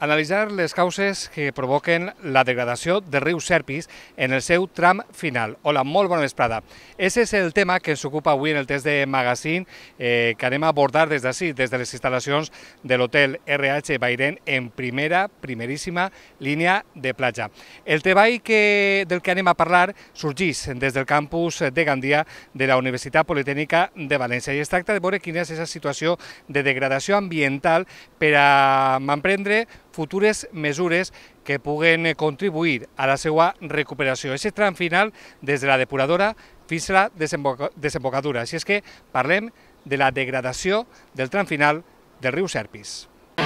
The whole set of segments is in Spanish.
Analitzar les causes que provoquen la degradació del riu Serpis en el seu tram final. Hola, molt bona vesprada. Ese és el tema que ens ocupa avui en el test de Magazine que anem a abordar des d'ací, des de les instal·lacions de l'hotel RH Bairén en primeríssima línia de platja. El treball del que anem a parlar sorgeix des del campus de Gandia de la Universitat Politècnica de València i es tracta de veure quina és aquesta situació de degradació ambiental per a emprendre futures mesures que puguen contribuir a la seva recuperació. Aquest tram final des de la depuradora fins a la desembocadura. Així és que parlem de la degradació del tram final del riu Serpis.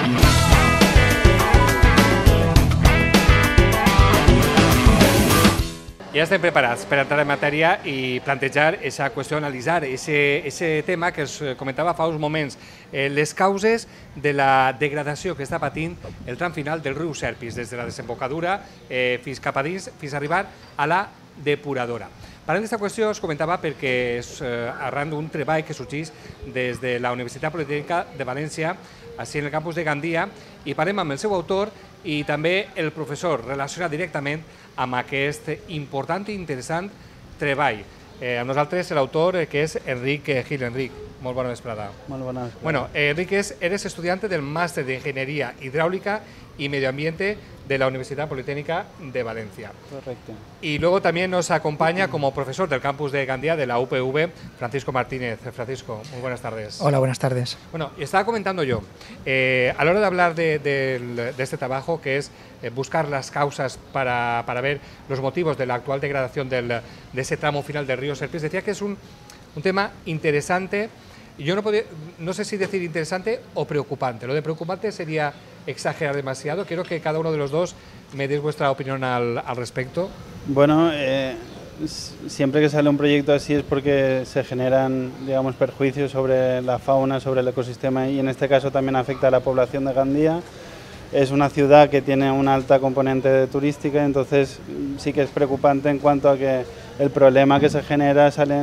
Ja estem preparats per entrar en matèria i plantejar aquesta qüestió, analitzar aquest tema que es comentava fa uns moments, les causes de la degradació que està patint el tram final del riu Serpis, des de la desembocadura fins cap a dins, fins a arribar a la depuradora. Parlant d'aquesta qüestió es comentava perquè és arran d'un treball que sorgeix des de la Universitat Politècnica de València, així en el campus de Gandia, i parlem amb el seu autor i també el professor relacionat directament amb aquest important i interessant treball. Amb nosaltres l'autor que és Enric Gil. Enric, molt bona vesprada. Molt bona vesprada. Bueno, Enric, eres estudiante del Máster de Ingeniería Hidráulica y Medio Ambiente de la Universidad Politécnica de Valencia. Correcto. Y luego también nos acompaña como profesor del campus de Gandia de la UPV, Francisco Martínez. Francisco, muy buenas tardes. Hola, buenas tardes. Bueno, estaba comentando yo, a la hora de hablar de este trabajo, que es buscar las causas para ver los motivos de la actual degradación de ese tramo final del río Serpis, decía que es un tema interesante. Yo no sé si decir interesante o preocupante. Lo de preocupante sería exagerar demasiado. Quiero que cada uno de los dos me deis vuestra opinión al respecto. Bueno, siempre que sale un proyecto así es porque se generan, digamos, perjuicios sobre la fauna, sobre el ecosistema y en este caso también afecta a la población de Gandia. Es una ciudad que tiene una alta componente turística, entonces sí que es preocupante en cuanto a que el problema que se genera sale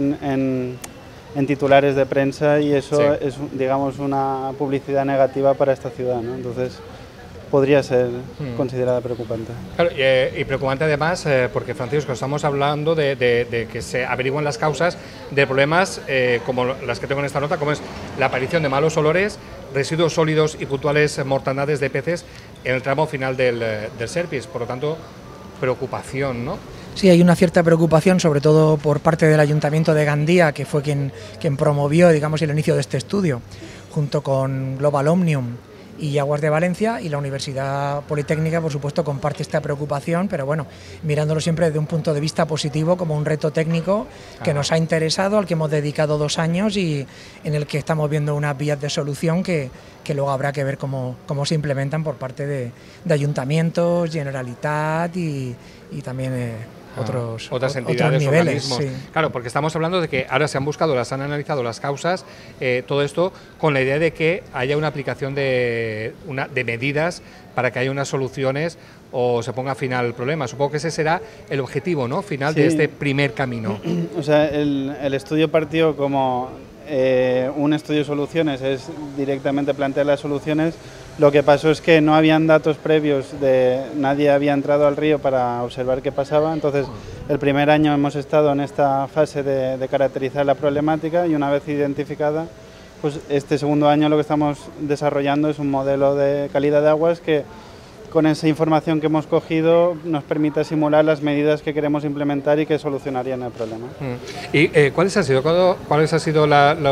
en titulares de prensa y eso sí, es, digamos, una publicidad negativa para esta ciudad, ¿no? Entonces podría ser considerada preocupante. Claro, y preocupante además porque, Francisco, estamos hablando de que se averigüen las causas de problemas como las que tengo en esta nota, como es la aparición de malos olores, residuos sólidos y puntuales mortandades de peces en el tramo final del Serpis. Por lo tanto, preocupación, ¿no? Sí, hay una cierta preocupación, sobre todo por parte del Ayuntamiento de Gandia, que fue quien promovió, digamos, el inicio de este estudio, junto con Global Omnium y Aguas de Valencia, y la Universidad Politécnica, por supuesto, comparte esta preocupación, pero bueno, mirándolo siempre desde un punto de vista positivo, como un reto técnico que nos ha interesado, al que hemos dedicado 2 años y en el que estamos viendo unas vías de solución que luego habrá que ver cómo se implementan por parte de ayuntamientos, Generalitat y también otras entidades, otros niveles, organismos. Sí. Claro, porque estamos hablando de que ahora se han buscado, se han analizado las causas, todo esto con la idea de que haya una aplicación de medidas para que haya unas soluciones o se ponga fin al problema. Supongo que ese será el objetivo, ¿no?, final de este primer camino. O sea, el estudio partió como un estudio de soluciones, es directamente plantear las soluciones. Lo que pasó es que no habían datos previos, nadie había entrado al río para observar qué pasaba, entonces el primer año hemos estado en esta fase de caracterizar la problemática y una vez identificada, pues este segundo año lo que estamos desarrollando es un modelo de calidad de aguas que con esa información que hemos cogido nos permite simular las medidas que queremos implementar y que solucionarían el problema. ¿Y cuáles han sido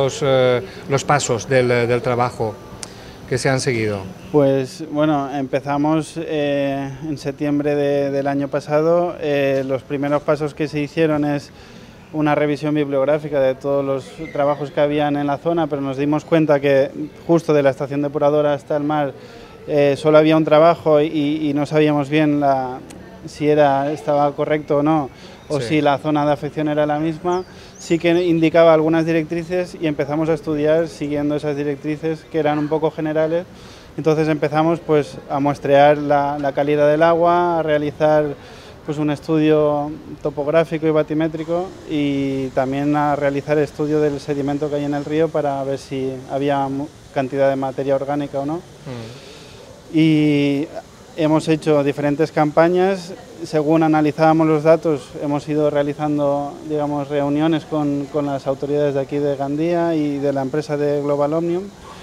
los pasos del trabajo que se han seguido? Pues bueno, empezamos en septiembre del año pasado. Los primeros pasos que se hicieron es una revisión bibliográfica de todos los trabajos que habían en la zona, pero nos dimos cuenta que justo de la estación depuradora hasta el mar solo había un trabajo y no sabíamos bien si estaba correcto o no, o si la zona de afección era la misma. Sí que indicaba algunas directrices y empezamos a estudiar siguiendo esas directrices que eran un poco generales. Entonces empezamos pues a muestrear la calidad del agua, a realizar pues un estudio topográfico y batimétrico y también a realizar estudio del sedimento que hay en el río para ver si había cantidad de materia orgánica o no. Y hemos hecho diferentes campañas. Según analizábamos los datos, hemos ido realizando, digamos, reuniones con las autoridades de aquí de Gandía y de la empresa de Global Omnium,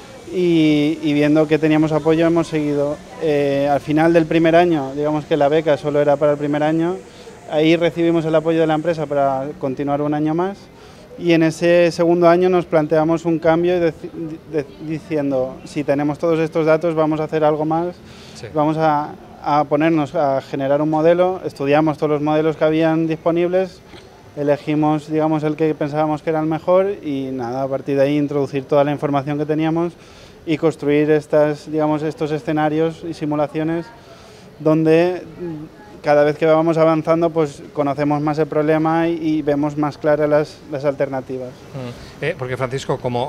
y viendo que teníamos apoyo hemos seguido. Al final del primer año, digamos que la beca solo era para el primer año, ahí recibimos el apoyo de la empresa para continuar un año más, y en ese segundo año nos planteamos un cambio diciendo, si tenemos todos estos datos vamos a hacer algo más, sí. Vamos a ponernos a generar un modelo, estudiamos todos los modelos que habían disponibles, elegimos, digamos, el que pensábamos que era el mejor, y nada, a partir de ahí introducir toda la información que teníamos y construir digamos, estos escenarios y simulaciones donde cada vez que vamos avanzando pues conocemos más el problema y vemos más claras las alternativas. Porque Francisco, como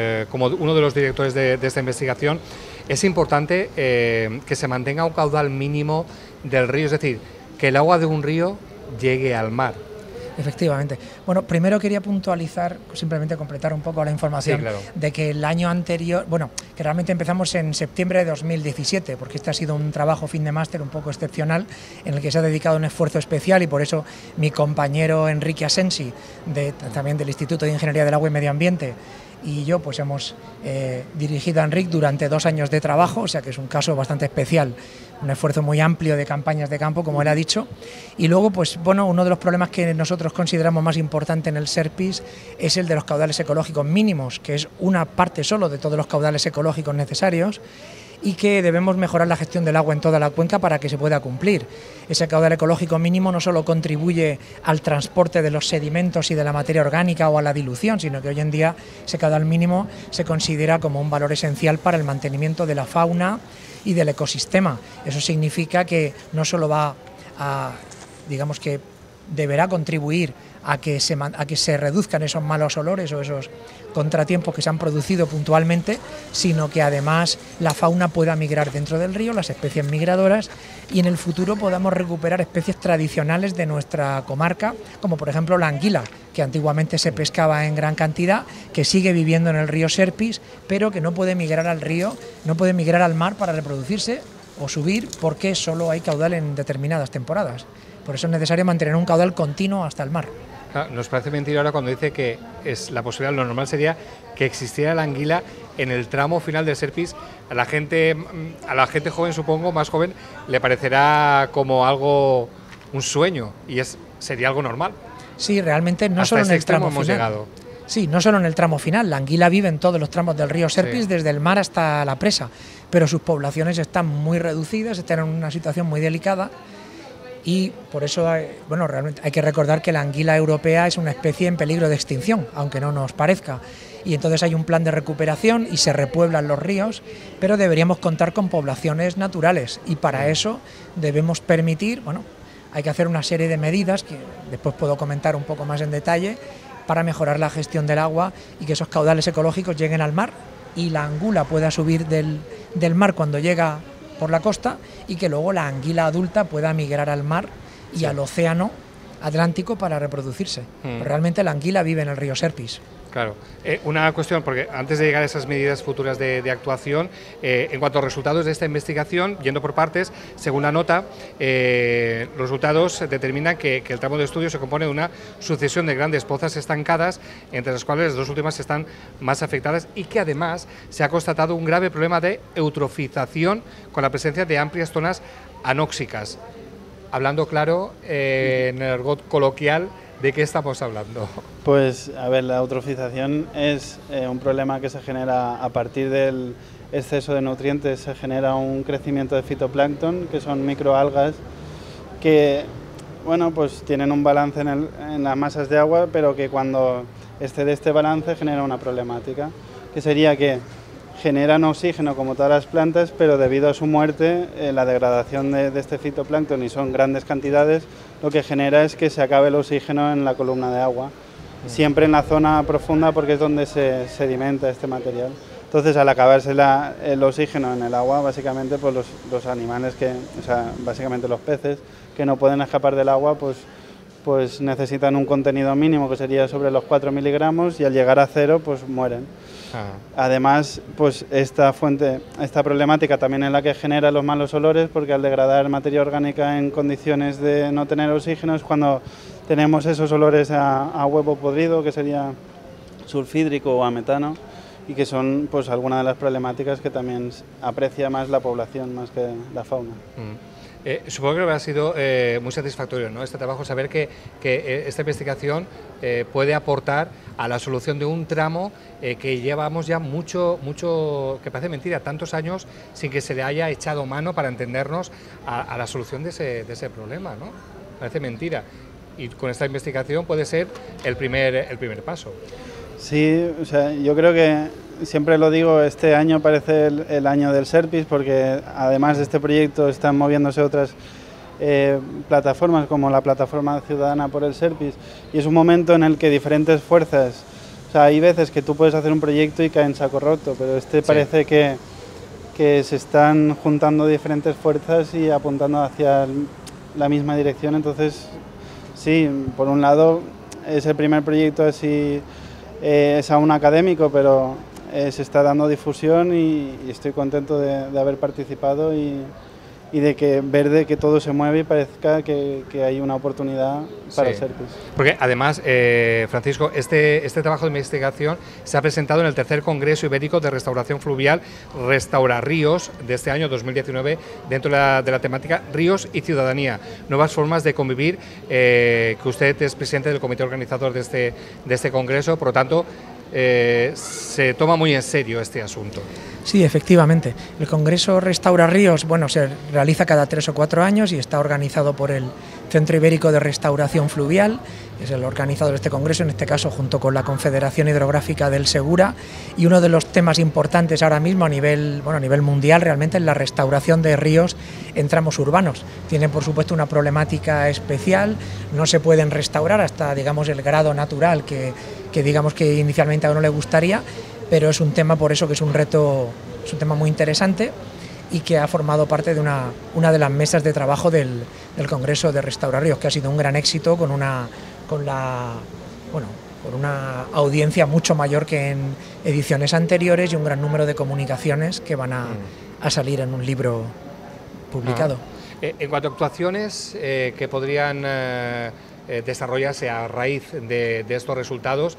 uno de los directores de esta investigación, es importante que se mantenga un caudal mínimo del río, es decir, que el agua de un río llegue al mar. Efectivamente. Bueno, primero quería puntualizar, simplemente completar un poco la información, sí, claro, de que el año anterior, bueno, que realmente empezamos en septiembre de 2017, porque este ha sido un trabajo fin de máster un poco excepcional, en el que se ha dedicado un esfuerzo especial, y por eso mi compañero Enrique Asensi, también del Instituto de Ingeniería del Agua y Medio Ambiente, y yo pues hemos dirigido a Enric durante 2 años de trabajo, o sea que es un caso bastante especial, un esfuerzo muy amplio de campañas de campo, como él ha dicho. Y luego, pues bueno, uno de los problemas que nosotros consideramos más importante en el SERPIS es el de los caudales ecológicos mínimos, que es una parte solo de todos los caudales ecológicos necesarios, y que debemos mejorar la gestión del agua en toda la cuenca para que se pueda cumplir. Ese caudal ecológico mínimo no solo contribuye al transporte de los sedimentos y de la materia orgánica o a la dilución, sino que hoy en día ese caudal mínimo se considera como un valor esencial para el mantenimiento de la fauna y del ecosistema. Eso significa que no solo va a, digamos que deberá contribuir a que se reduzcan esos malos olores o esos contratiempos que se han producido puntualmente, sino que además la fauna pueda migrar dentro del río, las especies migradoras, y en el futuro podamos recuperar especies tradicionales de nuestra comarca, como por ejemplo la anguila, que antiguamente se pescaba en gran cantidad, que sigue viviendo en el río Serpis, pero que no puede migrar al río, no puede migrar al mar para reproducirse o subir, porque solo hay caudal en determinadas temporadas. Por eso es necesario mantener un caudal continuo hasta el mar. Nos parece mentira ahora cuando dice que es la posibilidad, lo normal sería que existiera la anguila en el tramo final del Serpis. A la gente joven, supongo, más joven, le parecerá como algo, un sueño, y sería algo normal. Sí, realmente no solo en el tramo hemos final. Llegado. Sí, no solo en el tramo final. La anguila vive en todos los tramos del río Serpis, sí, desde el mar hasta la presa, pero sus poblaciones están muy reducidas, están en una situación muy delicada. Y por eso, bueno, realmente hay que recordar que la anguila europea es una especie en peligro de extinción, aunque no nos parezca. Y entonces hay un plan de recuperación y se repueblan los ríos, pero deberíamos contar con poblaciones naturales, y para eso debemos permitir, bueno, hay que hacer una serie de medidas que después puedo comentar un poco más en detalle, para mejorar la gestión del agua y que esos caudales ecológicos lleguen al mar y la anguila pueda subir del mar cuando llega por la costa, y que luego la anguila adulta pueda migrar al mar y sí, al océano Atlántico para reproducirse. Realmente la anguila vive en el río Serpis. Claro. Una cuestión, porque antes de llegar a esas medidas futuras de actuación, en cuanto a resultados de esta investigación, yendo por partes, según la nota, los resultados determinan que el tramo de estudio se compone de una sucesión de grandes pozas estancadas, entre las cuales las 2 últimas están más afectadas, y que además se ha constatado un grave problema de eutrofización con la presencia de amplias zonas anóxicas. Hablando claro, en el argot coloquial, ¿de qué estamos hablando? Pues, a ver, la eutrofización es un problema que se genera a partir del exceso de nutrientes. Se genera un crecimiento de fitoplancton, que son microalgas que, bueno, pues tienen un balance en las masas de agua, pero que cuando excede este balance genera una problemática, que sería que generan oxígeno como todas las plantas, pero debido a su muerte, la degradación de este fitoplancton, y son grandes cantidades, lo que genera es que se acabe el oxígeno en la columna de agua, siempre en la zona profunda, porque es donde se sedimenta este material. Entonces, al acabarse el oxígeno en el agua, básicamente pues los animales básicamente los peces, que no pueden escapar del agua, pues pues necesitan un contenido mínimo que sería sobre los 4 miligramos y al llegar a 0 pues mueren. Además, pues esta problemática también es la que genera los malos olores, porque al degradar materia orgánica en condiciones de no tener oxígeno es cuando tenemos esos olores a huevo podrido, que sería sulfídrico o a metano, y que son pues algunas de las problemáticas que también aprecia más la población, más que la fauna. Supongo que habrá sido muy satisfactorio, ¿no?, este trabajo, saber que esta investigación puede aportar a la solución de un tramo que llevamos ya mucho, que parece mentira, tantos años sin que se le haya echado mano para entendernos a la solución de ese problema, ¿no? Parece mentira. Y con esta investigación puede ser el primer paso. Sí, o sea, yo creo que siempre lo digo, este año parece el año del Serpis, porque además de este proyecto están moviéndose otras plataformas, como la plataforma ciudadana por el Serpis, y es un momento en el que diferentes fuerzas, o sea, hay veces que tú puedes hacer un proyecto y cae en saco roto, pero parece que se están juntando diferentes fuerzas y apuntando hacia la misma dirección. Entonces, sí, por un lado es el primer proyecto así. Es aún académico, pero se está dando difusión y estoy contento de haber participado y de ver que todo se mueve y parezca que hay una oportunidad para el Serpis. Porque además, Francisco, este trabajo de investigación se ha presentado en el tercer Congreso Ibérico de Restauración Fluvial Restaura Ríos de este año 2019, dentro de la temática Ríos y Ciudadanía, nuevas formas de convivir, que usted es presidente del comité organizador de este congreso, por lo tanto, se toma muy en serio este asunto. Sí, efectivamente. El Congreso Restaura Ríos, bueno, se realiza cada 3 o 4 años y está organizado por el Centro Ibérico de Restauración Fluvial, que es el organizador de este congreso, en este caso junto con la Confederación Hidrográfica del Segura, y uno de los temas importantes ahora mismo a nivel mundial realmente es la restauración de ríos en tramos urbanos. Tienen, por supuesto, una problemática especial, no se pueden restaurar hasta, digamos, el grado natural que digamos que inicialmente a uno le gustaría, pero es un tema, por eso, que es un reto, es un tema muy interesante y que ha formado parte de una de las mesas de trabajo del Congreso de Restaurar Ríos, que ha sido un gran éxito con una audiencia mucho mayor que en ediciones anteriores y un gran número de comunicaciones que van a salir en un libro publicado. En cuanto a actuaciones que podrían desarrollarse a raíz de estos resultados,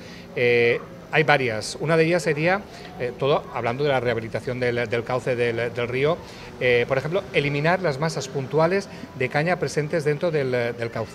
hay varias. Una de ellas sería, todo hablando de la rehabilitación del cauce del río, por ejemplo, eliminar las masas puntuales de caña presentes dentro del cauce.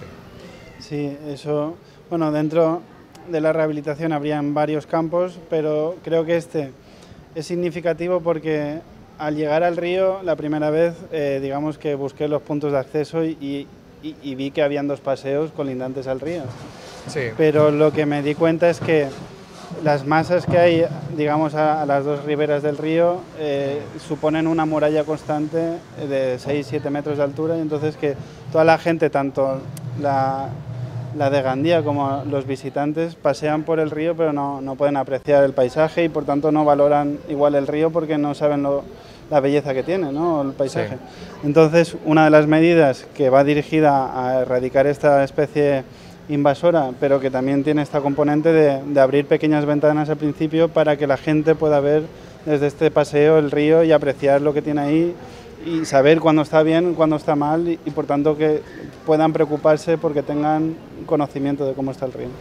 Sí, eso, bueno, dentro de la rehabilitación habrían varios campos, pero creo que este es significativo porque al llegar al río, la primera vez, digamos que busqué los puntos de acceso y vi que habían 2 paseos colindantes al río. Sí. Pero lo que me di cuenta es que las masas que hay, digamos, a las 2 riberas del río suponen una muralla constante de 6-7 metros de altura, y entonces que toda la gente, tanto la de Gandía como los visitantes, pasean por el río pero no pueden apreciar el paisaje y por tanto no valoran igual el río porque no saben la belleza que tiene, ¿no?, el paisaje. Sí. Entonces, una de las medidas que va dirigida a erradicar esta especie invasora, pero que también tiene esta componente de abrir pequeñas ventanas al principio para que la gente pueda ver desde este paseo el río y apreciar lo que tiene ahí y saber cuándo está bien, cuándo está mal y por tanto que puedan preocuparse porque tengan conocimiento de cómo está el río.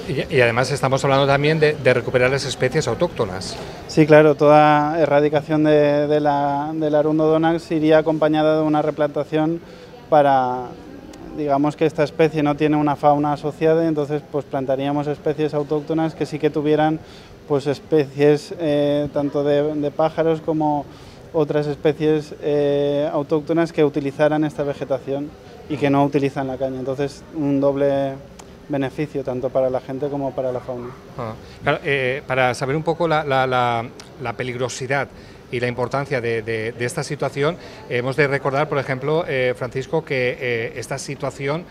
Y además estamos hablando también de recuperar las especies autóctonas. Sí, claro, toda erradicación de la Arundodonax iría acompañada de una replantación para, digamos que esta especie no tiene una fauna asociada, entonces pues plantaríamos especies autóctonas que sí que tuvieran pues especies tanto de pájaros como otras especies autóctonas que utilizaran esta vegetación y que no utilizan la caña. Entonces un doble beneficio tanto para la gente como para la fauna. Claro, para saber un poco la peligrosidad y la importancia de esta situación, hemos de recordar, por ejemplo, Francisco, que esta situación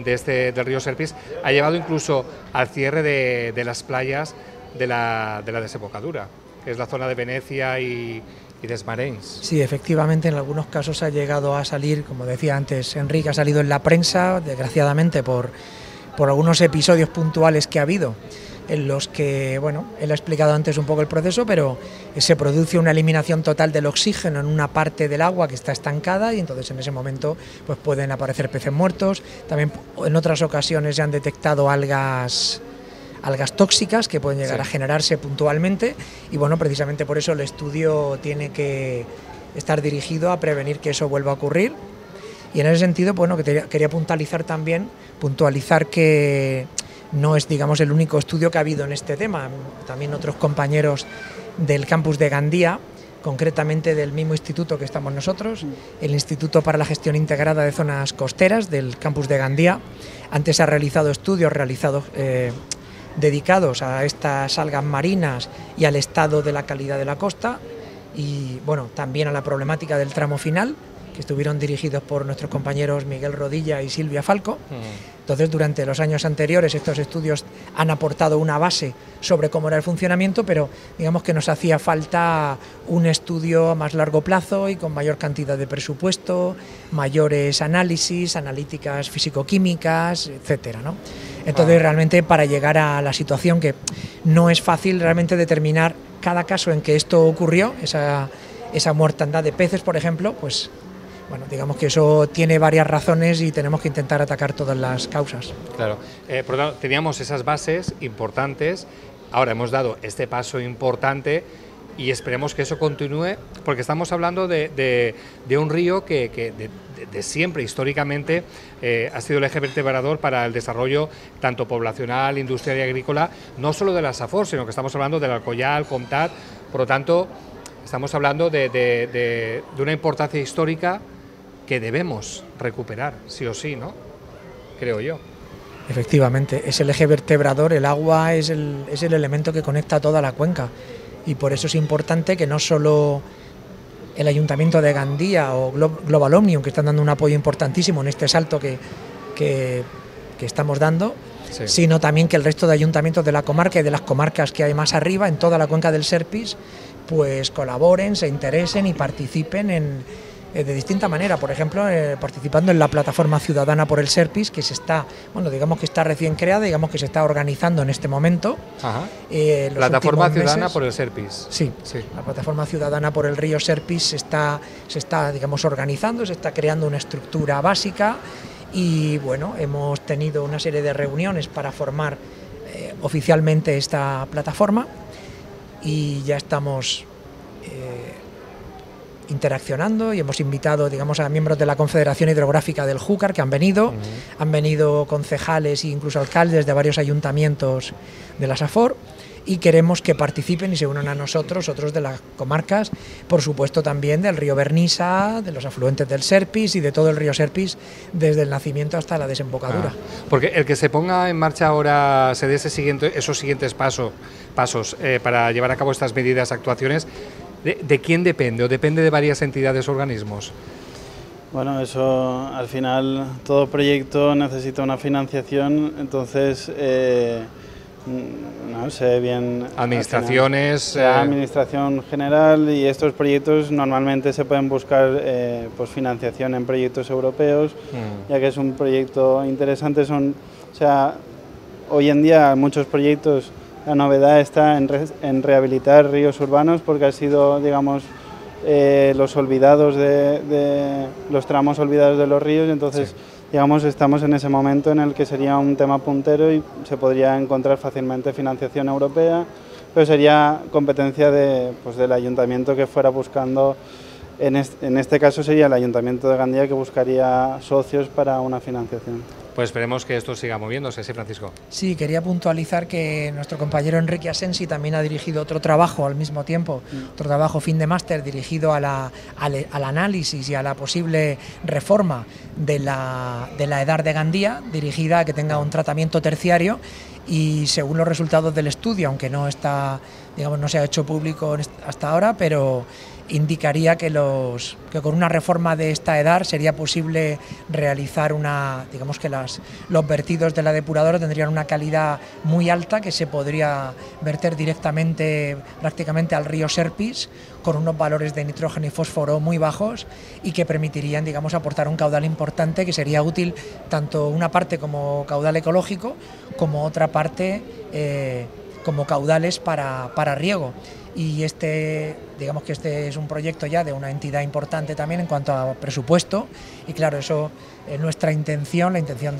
del río Serpis ha llevado incluso al cierre de las playas de la desembocadura, que es la zona de Venecia y Desmarens. Sí, efectivamente, en algunos casos ha llegado a salir, como decía antes Enrique, ha salido en la prensa, desgraciadamente por por algunos episodios puntuales que ha habido, en los que, bueno, él ha explicado antes un poco el proceso, pero se produce una eliminación total del oxígeno en una parte del agua que está estancada y entonces en ese momento pues pueden aparecer peces muertos. También en otras ocasiones se han detectado algas tóxicas que pueden llegar a generarse puntualmente y bueno, precisamente por eso el estudio tiene que estar dirigido a prevenir que eso vuelva a ocurrir. Y en ese sentido, bueno, que quería puntualizar que no es, digamos, el único estudio que ha habido en este tema. También otros compañeros del campus de Gandía, concretamente del mismo instituto que estamos nosotros, el Instituto para la Gestión Integrada de Zonas Costeras del campus de Gandía, antes ha realizado estudios dedicados a estas algas marinas y al estado de la calidad de la costa y, bueno, también a la problemática del tramo final, que estuvieron dirigidos por nuestros compañeros Miguel Rodilla y Silvia Falco. Entonces, durante los años anteriores estos estudios han aportado una base sobre cómo era el funcionamiento, pero digamos que nos hacía falta un estudio a más largo plazo y con mayor cantidad de presupuesto, mayores análisis, analíticas físico-químicas, etcétera, ¿no? Entonces, realmente para llegar a la situación que no es fácil realmente determinar cada caso en que esto ocurrió, esa mortandad de peces, por ejemplo, pues bueno, digamos que eso tiene varias razones y tenemos que intentar atacar todas las causas. Claro, por lo tanto, teníamos esas bases importantes, ahora hemos dado este paso importante y esperemos que eso continúe, porque estamos hablando de un río que de siempre, históricamente, ha sido el eje vertebrador para el desarrollo tanto poblacional, industrial y agrícola, no solo de la Safor, sino que estamos hablando del Alcoyal, Comtat, por lo tanto, estamos hablando de una importancia histórica que debemos recuperar, sí o sí, ¿no? Creo yo. Efectivamente, es el eje vertebrador, el agua es el elemento que conecta toda la cuenca y por eso es importante que no solo el Ayuntamiento de Gandía o Global Omnium, que están dando un apoyo importantísimo en este salto que estamos dando, sí, sino también que el resto de ayuntamientos de la comarca y de las comarcas que hay más arriba, en toda la cuenca del Serpis, pues colaboren, se interesen y participen de distinta manera, por ejemplo, participando en la plataforma ciudadana por el Serpis, que digamos que está recién creada, digamos que se está organizando en este momento. Ajá. Plataforma ciudadana por el Serpis. Sí, la plataforma ciudadana por el río Serpis se está, digamos, organizando, se está creando una estructura básica y bueno, hemos tenido una serie de reuniones para formar oficialmente esta plataforma y ya estamos interaccionando y hemos invitado, digamos, a miembros de la Confederación Hidrográfica del Júcar que han venido concejales e incluso alcaldes de varios ayuntamientos de la Safor y queremos que participen y se unan a nosotros, otros de las comarcas, por supuesto también del río Vernisa, de los afluentes del Serpis y de todo el río Serpis desde el nacimiento hasta la desembocadura. Porque el que se ponga en marcha ahora, se dé esos siguientes pasos para llevar a cabo estas medidas, actuaciones, ¿de quién depende? ¿O depende de varias entidades o organismos? Bueno, eso al final todo proyecto necesita una financiación, entonces no sé bien... Administraciones... La administración general y estos proyectos normalmente se pueden buscar pues financiación en proyectos europeos, ya que es un proyecto interesante. Hoy en día muchos proyectos... La novedad está en rehabilitar ríos urbanos porque han sido, digamos, los olvidados los tramos olvidados de los ríos, entonces, digamos, estamos en ese momento en el que sería un tema puntero y se podría encontrar fácilmente financiación europea, pero sería competencia del ayuntamiento que fuera buscando, en este caso sería el Ayuntamiento de Gandía que buscaría socios para una financiación. Pues esperemos que esto siga moviéndose, ¿sí, Francisco? Sí, quería puntualizar que nuestro compañero Enrique Asensi también ha dirigido otro trabajo al mismo tiempo, otro trabajo fin de máster dirigido al análisis y a la posible reforma de la EDAR de Gandía, dirigida a que tenga un tratamiento terciario y según los resultados del estudio, aunque no está, digamos, no se ha hecho público hasta ahora, pero indicaría que con una reforma de esta EDAR sería posible realizar digamos que los vertidos de la depuradora tendrían una calidad muy alta, que se podría verter directamente prácticamente al río Serpis con unos valores de nitrógeno y fósforo muy bajos, y que permitirían, digamos, aportar un caudal importante, que sería útil tanto una parte como caudal ecológico, como otra parte como caudales para riego. Y digamos que este es un proyecto ya de una entidad importante también en cuanto a presupuesto, y claro, eso es nuestra intención, la intención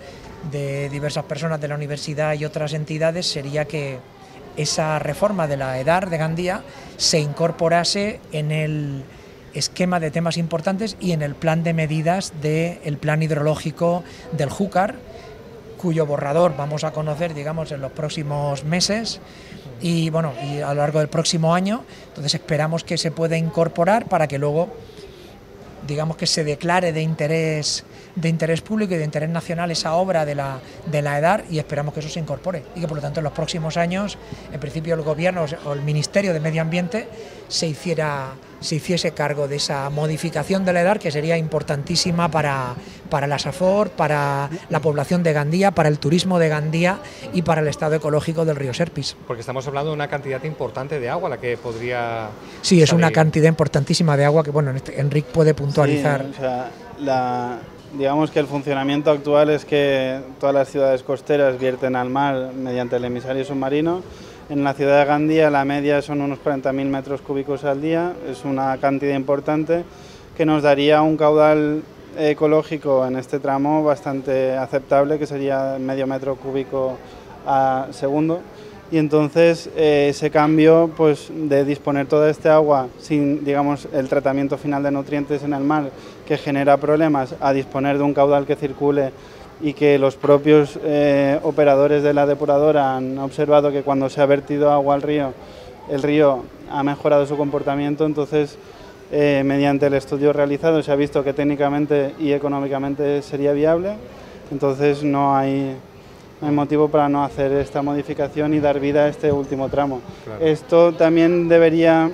de diversas personas de la universidad y otras entidades, sería que esa reforma de la EDAR de Gandía se incorporase en el esquema de temas importantes y en el plan de medidas del plan hidrológico del Júcar, cuyo borrador vamos a conocer, digamos, en los próximos meses y a lo largo del próximo año. Entonces esperamos que se pueda incorporar para que luego, digamos, que se declare de interés público y de interés nacional esa obra de la EDAR, y esperamos que eso se incorpore y que por lo tanto en los próximos años, en principio, el Gobierno o el Ministerio de Medio Ambiente se hiciese cargo de esa modificación de la EDAR, que sería importantísima para la SAFOR, para la población de Gandía, para el turismo de Gandía y para el estado ecológico del río Serpis. Porque estamos hablando de una cantidad importante de agua la que podría... Sí, es una cantidad importantísima de agua que, Enric puede puntualizar. Sí, o sea, digamos que el funcionamiento actual es que todas las ciudades costeras vierten al mar mediante el emisario submarino. En la ciudad de Gandía la media son unos 40.000 metros cúbicos al día, es una cantidad importante que nos daría un caudal ecológico en este tramo bastante aceptable, que sería medio metro cúbico a segundo. Y entonces ese cambio, pues, de disponer toda este agua sin, digamos, el tratamiento final de nutrientes en el mar, que genera problemas, a disponer de un caudal que circule, y que los propios operadores de la depuradora han observado que cuando se ha vertido agua al río, el río ha mejorado su comportamiento. Entonces, mediante el estudio realizado se ha visto que técnicamente y económicamente sería viable. Entonces no hay motivo para no hacer esta modificación y dar vida a este último tramo. Claro. Esto también debería,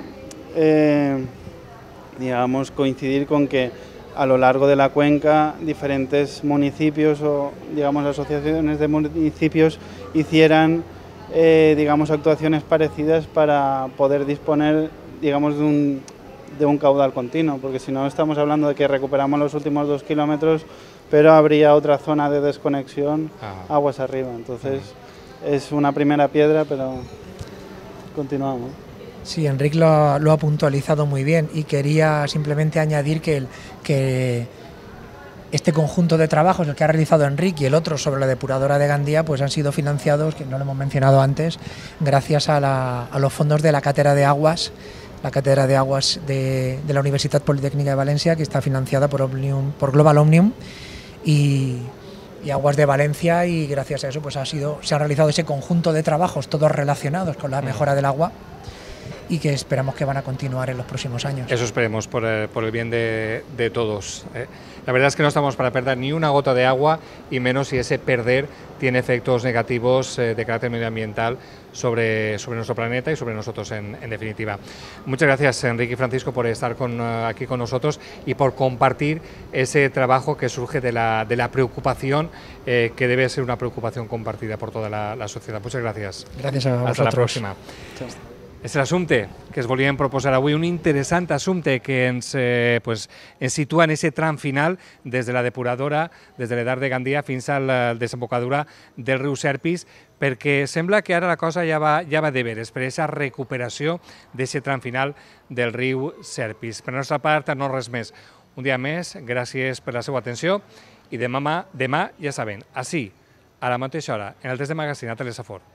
digamos, coincidir con que a lo largo de la cuenca diferentes municipios o, digamos, asociaciones de municipios hicieran, digamos, actuaciones parecidas para poder disponer, digamos, de un caudal continuo, porque si no estamos hablando de que recuperamos los últimos 2 kilómetros, pero habría otra zona de desconexión aguas arriba. Entonces es una primera piedra, pero continuamos. Sí, Enric lo ha puntualizado muy bien, y quería simplemente añadir que este conjunto de trabajos, el que ha realizado Enric y el otro sobre la depuradora de Gandía, pues han sido financiados, que no lo hemos mencionado antes, gracias a los fondos de la Cátedra de Aguas, de la Universidad Politécnica de Valencia, que está financiada por Global Omnium y Aguas de Valencia, y gracias a eso pues se ha realizado ese conjunto de trabajos, todos relacionados con la mejora del agua, y que esperamos que van a continuar en los próximos años. Eso esperemos, por el bien de todos. La verdad es que no estamos para perder ni una gota de agua, y menos si ese perder tiene efectos negativos de carácter medioambiental sobre nuestro planeta y sobre nosotros en definitiva. Muchas gracias, Enrique y Francisco, por estar aquí con nosotros y por compartir ese trabajo que surge de la preocupación, que debe ser una preocupación compartida por toda la sociedad. Muchas gracias. Gracias a vosotros. Hasta la próxima. És l'assumpte que es volien proposar avui, un interessant assumpte que ens situa en aquest tram final des de la depuradora, des de l'EDAR de Gandia fins a la desembocadura del riu Serpis, perquè sembla que ara la cosa ja va de veres per aquesta recuperació d'aquest tram final del riu Serpis. Per la nostra part, no res més. Un dia més, gràcies per la seva atenció, i demà ja saben, així, a la mateixa hora, en el test de Magazine a Telesafor.